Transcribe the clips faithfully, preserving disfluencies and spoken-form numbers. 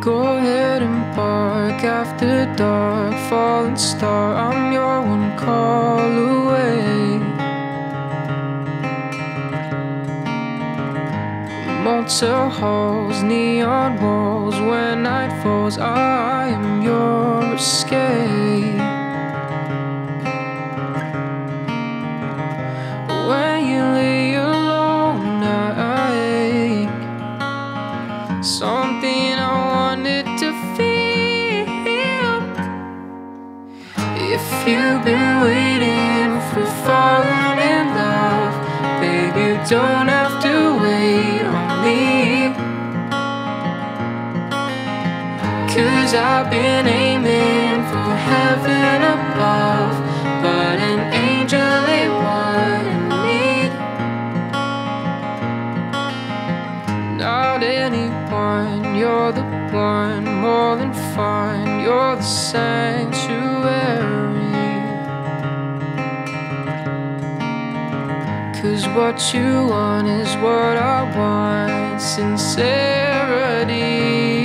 Go ahead and bark after dark, falling star, I'm your one call away. Motel halls, neon walls, when night falls, I am your escape. When you lay alone, I ache. Something I wanted to feel. If you've been waiting for falling in love, baby, you don't have to wait on me. Cause I've been aiming for heaven above, but an angel ain't what I need. Not anyone, you're the one, more than fine, you're the sanctuary. Cause what you want is what I want, sincerity.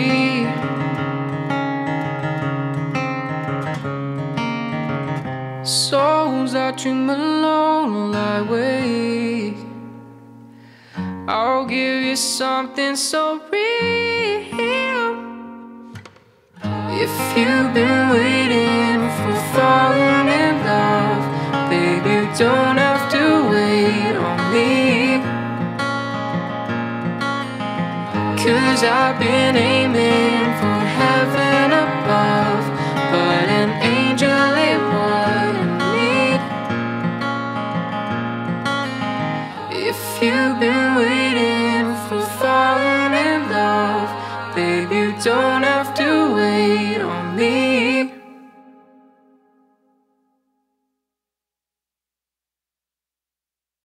Souls that dream alone lie awake. I'll give you something so real. If you've been waiting for falling in love, baby, you don't have to wait on me. Cause I've been aiming for heaven above, but an angel ain't what I need. If you've been waiting for falling in love, baby, you don't have to